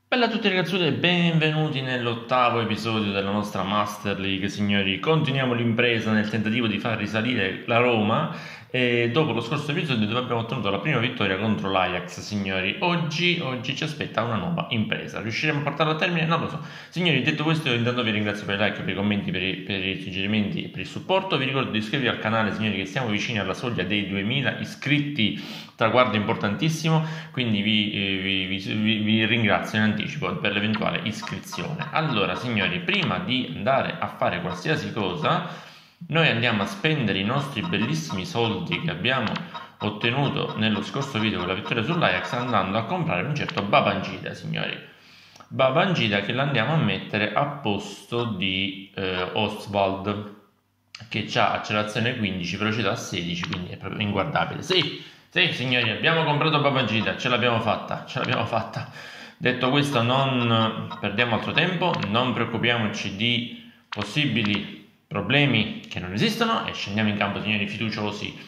Bella a tutti ragazzuoli e benvenuti nell'ottavo episodio della nostra Master League, signori. Continuiamo l'impresa nel tentativo di far risalire la Roma e dopo lo scorso episodio dove abbiamo ottenuto la prima vittoria contro l'Ajax, signori. Oggi ci aspetta una nuova impresa. Riusciremo a portarla a termine? Non lo so. Signori, detto questo, intanto vi ringrazio per i like, per i commenti, per i suggerimenti e per il supporto. Vi ricordo di iscrivervi al canale, signori, che siamo vicini alla soglia dei 2000 iscritti. Traguardo importantissimo, quindi vi ringrazio in anticipo per l'eventuale iscrizione. Allora, signori, prima di andare a fare qualsiasi cosa, noi andiamo a spendere i nostri bellissimi soldi che abbiamo ottenuto nello scorso video con la vittoria sull'Ajax, andando a comprare un certo Babangida, signori. Babangida che l'andiamo a mettere a posto di Ostwald, che ha accelerazione 15, velocità 16, quindi è proprio inguardabile. Sì, signori, abbiamo comprato Babangida, ce l'abbiamo fatta. Detto questo, non perdiamo altro tempo, non preoccupiamoci di possibili problemi che non esistono e scendiamo in campo, signori, fiduciosi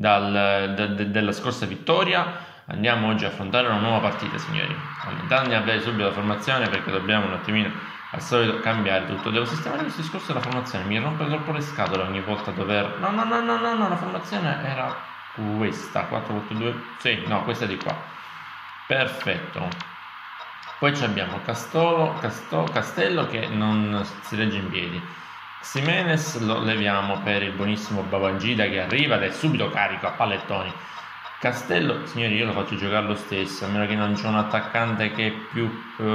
della scorsa vittoria. Andiamo oggi a affrontare una nuova partita, signori. Andiamo a vedere subito la formazione perché dobbiamo un attimino al solito cambiare tutto. Devo sistemare questo discorso della formazione, mi rompe troppo le scatole ogni volta dover... No, la formazione era... questa 4-4-2, sì, no, questa di qua, perfetto. Poi abbiamo Castello che non si regge in piedi. Ximenes lo leviamo per il buonissimo Babangida che arriva ed è subito carico a pallettoni. Castello, signori, io lo faccio giocare lo stesso, a meno che non c'è un attaccante che è più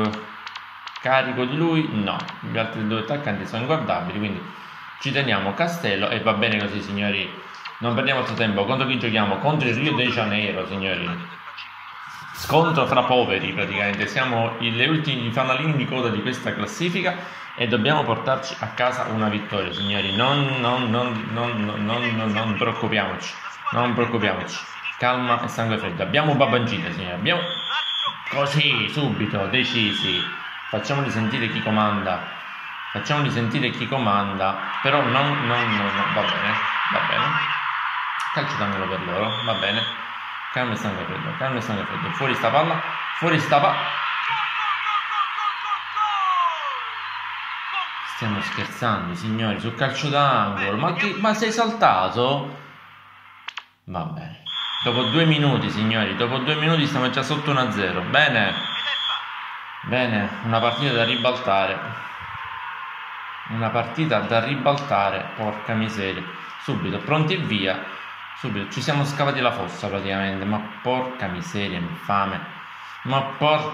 carico di lui. No, gli altri due attaccanti sono inguardabili, quindi ci teniamo Castello e va bene così, signori. Non perdiamo altro tempo. Contro chi giochiamo? Contro il Rio de Janeiro, signori. Scontro fra poveri, praticamente. Siamo le ultimi fanalini di coda di questa classifica e dobbiamo portarci a casa una vittoria, signori. Non preoccupiamoci. Non preoccupiamoci. Calma e sangue freddo. Abbiamo Babangida, signori. Abbiamo... Così, subito, decisi. Facciamoli sentire chi comanda. Però non, va bene. Calcio d'angolo per loro, va bene. Calma e sangue freddo. Fuori sta palla. Stiamo scherzando, signori, sul calcio d'angolo. Ma sei saltato? Va bene. Dopo 2 minuti, signori, stiamo già sotto 1-0. Bene, una partita da ribaltare. Porca miseria. Subito, pronti e via. Subito, ci siamo scavati la fossa praticamente. Ma porca miseria, infame. No,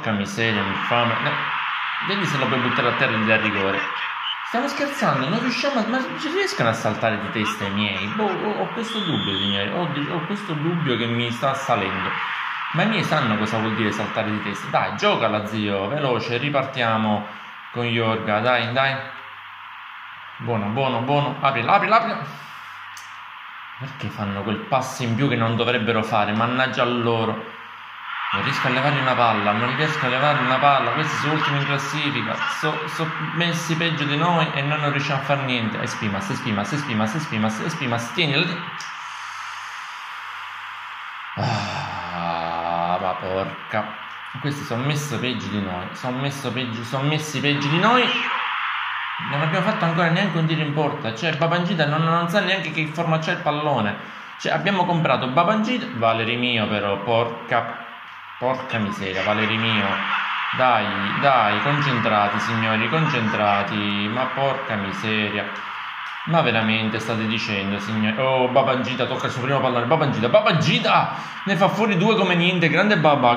vedi se lo puoi buttare a terra e gli dà rigore. Stiamo scherzando, non riusciamo ma ci riescono a saltare di testa i miei? Ho questo dubbio, signori. Ho questo dubbio che mi sta salendo. Ma i miei sanno cosa vuol dire saltare di testa. Dai, giocala, zio, veloce, ripartiamo con Jorga, dai. Buono. Aprila. Perché fanno quel passo in più che non dovrebbero fare? Mannaggia a loro. Non riesco a levargli una palla. Questi sono ultimi in classifica. Sono messi peggio di noi e noi non riusciamo a fare niente. Espimas. Tienila. Ma porca. Questi sono messi peggio di noi. Sono messi peggio di noi. Non abbiamo fatto ancora neanche un tiro in porta. Cioè Babangida non sa neanche che forma c'è il pallone. Cioè abbiamo comprato Babangida. Valeri mio però. Porca miseria, Valeri mio. Dai, concentrati, signori, Ma porca miseria. Ma veramente state dicendo, signori? Oh, Babangida tocca il suo primo pallone. Babangida ne fa fuori 2 come niente. Grande Baba.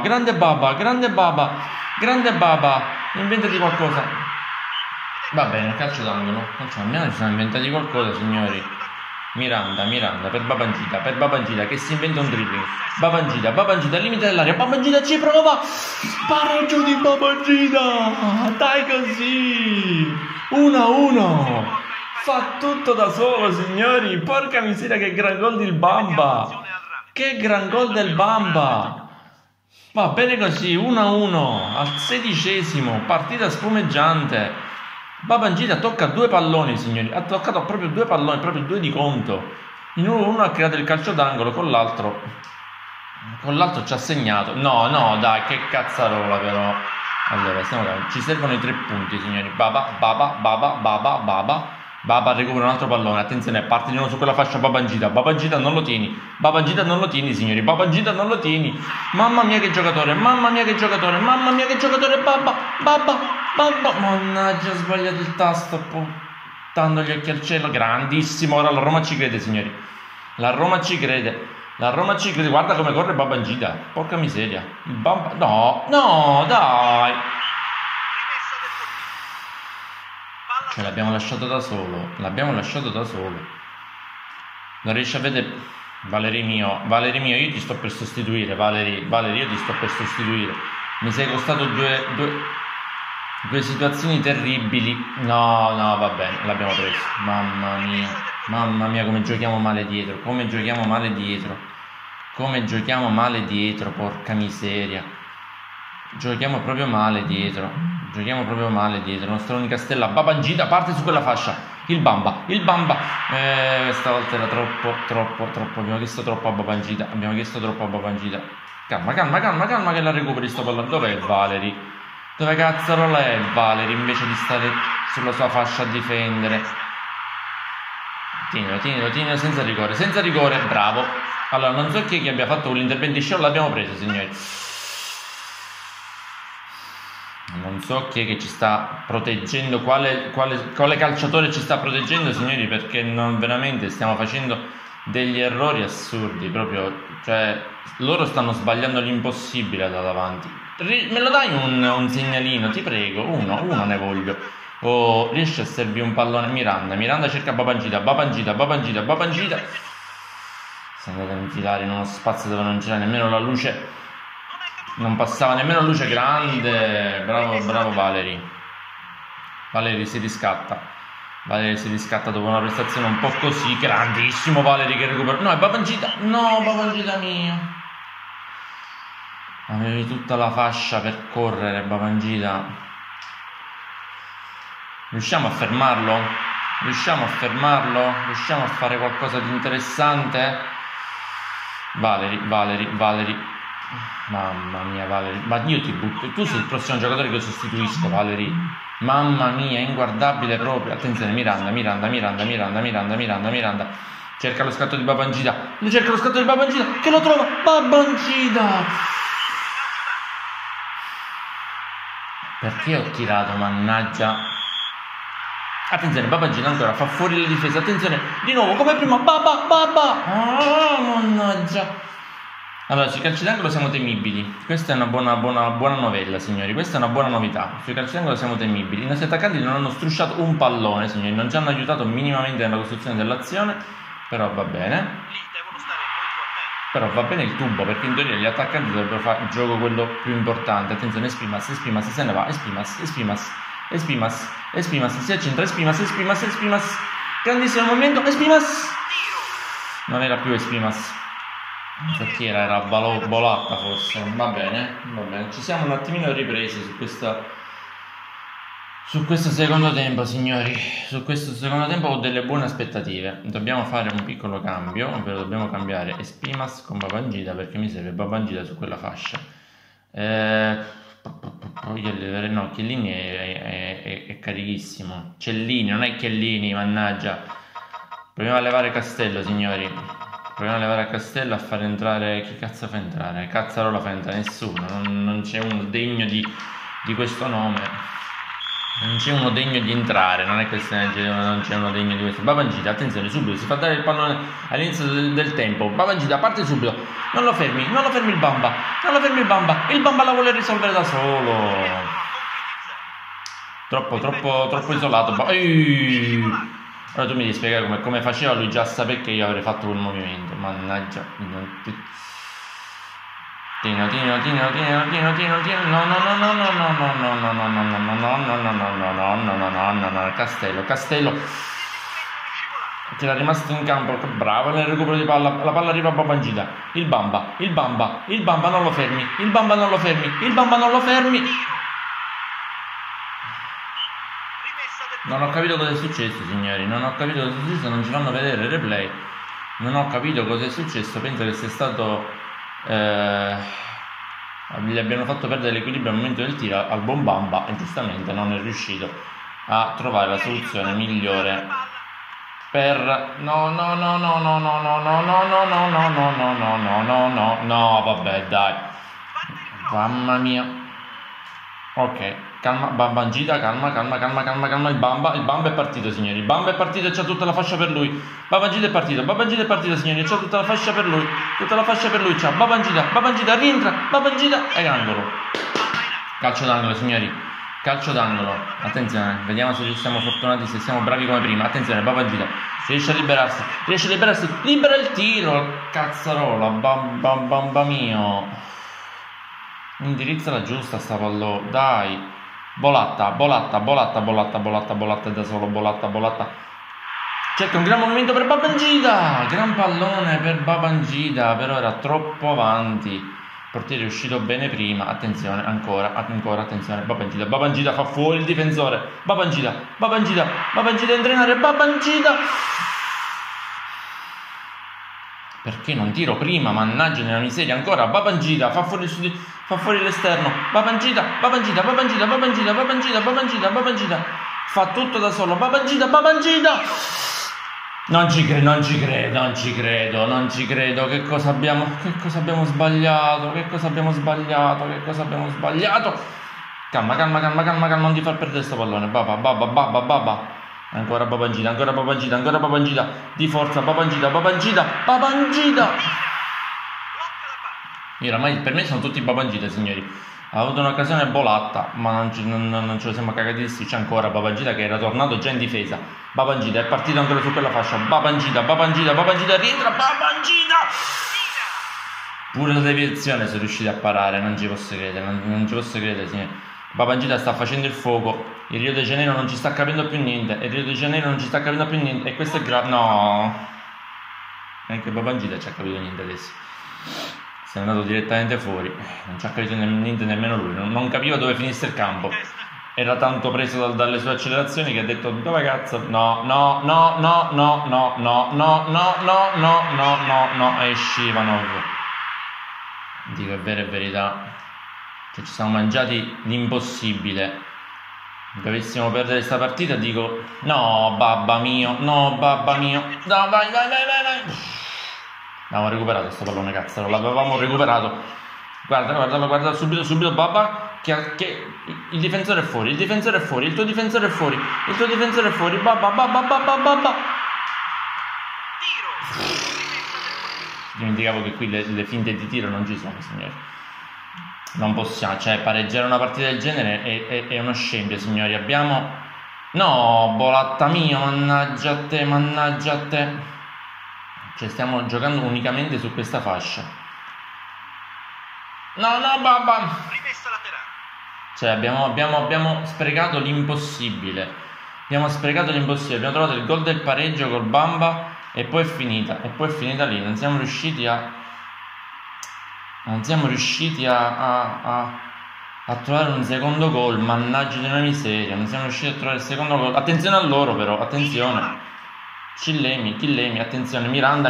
Inventati qualcosa. Va bene, calcio d'angolo. Almeno ci siamo inventati qualcosa, signori. Miranda per Babangida che si inventa un dribbling. Babangida al limite dell'area. Babangida ci prova. Pareggio di Babangida. Dai Così 1-1. Fa tutto da solo, signori. Porca miseria, che gran gol del Bamba. Va bene così, 1-1 al 16esimo, partita spumeggiante. Babangida tocca 2 palloni, signori. Ha toccato proprio 2 palloni, proprio 2 di conto. Uno ha creato il calcio d'angolo, con l'altro ci ha segnato. No, dai, che cazzarola però. Allora, Ci servono i 3 punti, signori. Baba recupera un altro pallone. Attenzione, parte di nuovo su quella fascia Babangida. Babangida non lo tieni. Babangida non lo tieni, signori. Babangida non lo tieni. Mamma mia che giocatore. Mamma mia che giocatore. Mamma mia che giocatore. Babba. Mannaggia, ho sbagliato il tasto. Puntando gli occhi al cielo. Grandissimo. Ora la Roma ci crede, signori. La Roma ci crede. La Roma ci crede. Guarda come corre Babangida. Porca miseria. Il Bamba. No, dai. Cioè l'abbiamo lasciato da solo. Non riesci a vedere. Valeri mio, io ti sto per sostituire. Valeri, io ti sto per sostituire. Mi sei costato due situazioni terribili. No, va bene, l'abbiamo preso. Mamma mia, come giochiamo male dietro. Porca miseria. Giochiamo proprio male dietro. La nostra unica stella. Babangida parte su quella fascia. Il Bamba. Stavolta era troppo. Abbiamo chiesto troppo a Babangida. Calma che la recuperi sto pallone. Dov'è Valeri? Dove cazzarola è Valeri invece di stare sulla sua fascia a difendere? Tienilo senza rigore. Bravo. Allora, non so chi abbia fatto quell'intervento di show. L'abbiamo preso, signori. Non so chi è che ci sta proteggendo, quale calciatore ci sta proteggendo, signori, perché veramente stiamo facendo degli errori assurdi, proprio, cioè loro stanno sbagliando l'impossibile da davanti. Me lo dai un segnalino, ti prego, uno ne voglio. Oh, riesci a servire un pallone? Miranda cerca Babangida. Si è andato a infilare in uno spazio dove non c'era nemmeno la luce. Non passava nemmeno luce grande. Bravo Valeri. Valeri si riscatta dopo una prestazione un po' così. Grandissimo Valeri che recupera. No, è Babangida. No, Babangida mio. Avevi tutta la fascia per correre, Babangida. Riusciamo a fermarlo? Riusciamo a fare qualcosa di interessante? Valeri. Mamma mia, Valeri, ma io ti butto. Tu sei il prossimo giocatore che sostituisco, Valeri. Mamma mia, inguardabile proprio. Attenzione, Miranda. Cerca lo scatto di Babangida. Che lo trova. Babangida. Perché ho tirato, mannaggia. Attenzione, Babangida ancora fa fuori la difesa. Attenzione, di nuovo come prima. Mannaggia. Allora, sui calci d'angolo siamo temibili. Questa è una buona novella, signori. Questa è una buona novità. Sui calci d'angolo siamo temibili. I nostri attaccanti non hanno strusciato un pallone, signori. Non ci hanno aiutato minimamente nella costruzione dell'azione. Però va bene. Il tubo, perché in teoria gli attaccanti dovrebbero fare il gioco quello più importante. Attenzione, Espimas, se ne va. Espimas, si accentra. Espimas. Grandissimo movimento. Espimas. Non era più Espimas. Perché era Bolatta forse. Va bene, ci siamo un attimino ripresi su questo secondo tempo, signori. Su questo secondo tempo ho delle buone aspettative. Dobbiamo fare un piccolo cambio, ovvero dobbiamo cambiare Espimas con Babangida, perché mi serve Babangida su quella fascia. No, Chiellini è carichissimo. Cellini, non è Chiellini, mannaggia. Proviamo a levare Castello, signori. Proviamo a levare a Castello, a far entrare. Chi cazzo fa entrare? Cazzarola fa entrare? Nessuno. Non c'è uno degno di questo nome. Non c'è uno degno di entrare. Non è questione, non c'è uno degno di questo. Babangida, attenzione, subito si fa dare il pallone all'inizio del tempo. Babangida parte subito. Non lo fermi il Bamba. Il Bamba la vuole risolvere da solo. Troppo isolato. Ora tu mi devi spiegare come faceva lui già a sapere che io avrei fatto quel movimento. Mannaggia. Tino. No. Castello. Che era rimasto in campo. Bravo nel recupero di palla. La palla arriva a Babangida. Il Bamba. Non lo fermi. Non ho capito cosa è successo, signori. Non ci fanno vedere il replay. Non ho capito cosa è successo. Penso che sia stato Gli abbiano fatto perdere l'equilibrio al momento del tiro al buon Bamba e giustamente non è riuscito a trovare la soluzione migliore per... No, vabbè, dai. Mamma mia. Ok, calma, Babangida, calma, il Bamba è partito, signori, il Bamba è partito e c'ha tutta la fascia per lui, Babangida è partito, signori, c'ha tutta la fascia per lui, c'ha, Babangida, rientra, Babangida, e angolo, calcio d'angolo, signori, calcio d'angolo, attenzione, vediamo se siamo fortunati, se siamo bravi come prima, attenzione, Babangida, riesce a liberarsi, libera il tiro, cazzarola, bamba mio. Indirizzala giusta sta pallone, dai. Bolatta da solo, Bolatta. Cerca un gran movimento per Babangida, gran pallone per Babangida, però era troppo avanti. Il portiere è uscito bene prima, attenzione, ancora, attenzione, Babangida fa fuori il difensore, Babangida entra in area, Babangida. Perché non tiro prima, mannaggia nella miseria, ancora, Babangida fa fuori l'esterno, Babangida, fa tutto da solo, Babangida, non ci credo, che cosa abbiamo sbagliato, calma, non ti far perdere sto pallone, Baba, ancora Babangida, di forza, Babangida. Oramai per me sono tutti Babangida, signori. Ha avuto un'occasione Bolatta, ma non ce lo siamo cagati di c'è ancora Babangida che era tornato già in difesa. Babangida è partito ancora su quella fascia. Babangida, rientra, Babangida! Pure la deviazione sono riusciti a parare, non ci posso credere, signori. Babangida sta facendo il fuoco, il Rio de Janeiro non ci sta capendo più niente, e questo è grave, no, neanche Babangida ci ha capito niente adesso, si è andato direttamente fuori, non ci ha capito niente nemmeno lui, non capiva dove finisse il campo, era tanto preso dalle sue accelerazioni che ha detto dove cazzo, no, esci Ivanov, dico è vera, è verità. Cioè, ci siamo mangiati l'impossibile. Dovessimo perdere questa partita, dico no, babba mio, no, vai. L'avevamo recuperato sto pallone, cazzo, l'avevamo recuperato. Guarda subito babba che il difensore è fuori, il tuo difensore è fuori, babba. Dimenticavo che qui le finte di tiro non ci sono, signori. Non possiamo, cioè pareggiare una partita del genere è uno scempio, signori. Abbiamo... No, Bolatta mio, mannaggia a te. Cioè stiamo giocando unicamente su questa fascia. No, babba. Cioè abbiamo sprecato l'impossibile. Abbiamo trovato il gol del pareggio col Bamba e poi è finita lì. Non siamo riusciti a trovare un secondo gol, mannaggia di una miseria, non siamo riusciti a trovare il secondo gol. Attenzione a loro però, attenzione. Chillemi, attenzione, Miranda.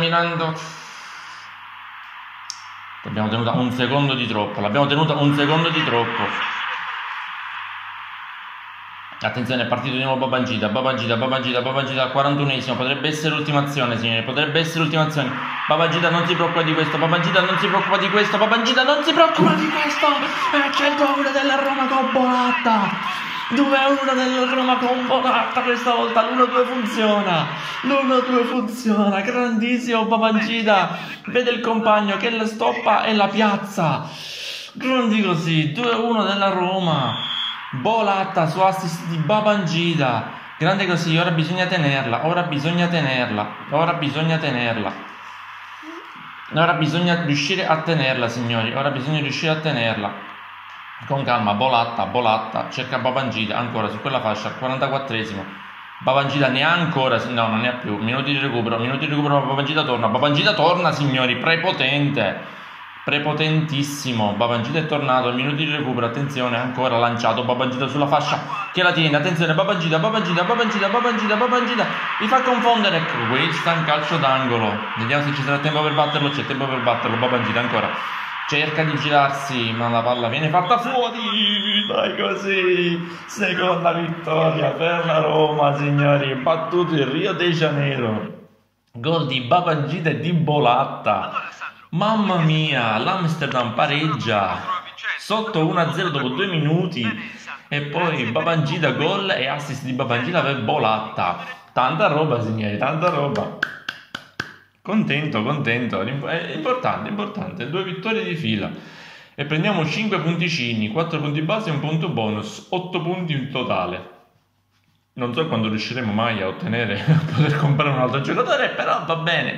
L'abbiamo tenuta un secondo di troppo. Attenzione, è partito di nuovo Babangida al 41esimo, potrebbe essere l'ultima azione, signori, Babangida non si preoccupa di questo, c'è il gol della Roma con Bolatta, 2-1 della Roma con Bolatta, questa volta l'1-2 funziona, grandissimo Babangida, vede il compagno che la stoppa e la piazza, grandi così, 2-1 della Roma. Bolatta su assist di Babangida, grande così, ora bisogna tenerla, riuscire a tenerla, signori, con calma. Bolatta, cerca Babangida, ancora su quella fascia, al 44esimo, Babangida ne ha ancora, no, non ne ha più, minuti di recupero, Babangida torna, signori, prepotentissimo, Babangida è tornato, minuti di recupero, attenzione, ancora lanciato, Babangida sulla fascia, che la tiene, attenzione, Babangida, li fa confondere, ecco, questo è un calcio d'angolo, vediamo se ci sarà tempo per batterlo, c'è tempo per batterlo, Babangida ancora, cerca di girarsi, ma la palla viene fatta fuori, dai così, seconda vittoria per la Roma, signori, battuto il Rio de Janeiro, gol di Babangida e di Bolatta, mamma mia, l'Amsterdam pareggia, sotto 1-0 dopo 2 minuti, e poi Babangida gol e assist di Babangida per Bolatta, tanta roba signori, tanta roba. Contento, è importante, 2 vittorie di fila e prendiamo 5 punticini, 4 punti base e un punto bonus, 8 punti in totale. Non so quando riusciremo mai a ottenere, a poter comprare un altro giocatore, però va bene,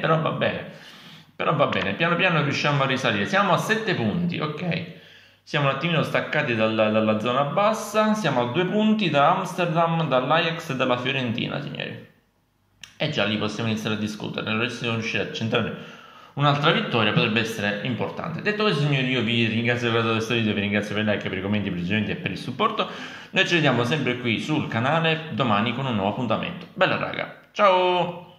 piano piano riusciamo a risalire, siamo a 7 punti, ok, siamo un attimino staccati dalla zona bassa, siamo a 2 punti da Amsterdam, dall'Ajax e dalla Fiorentina, signori. E già lì possiamo iniziare a discutere. Se dovessimo riuscire a centrare un'altra vittoria potrebbe essere importante. Detto questo signori, io vi ringrazio per questo video, vi ringrazio per il like, per i commenti, per i suggerimenti e per il supporto. Noi ci vediamo sempre qui sul canale domani con un nuovo appuntamento. Bella raga, ciao!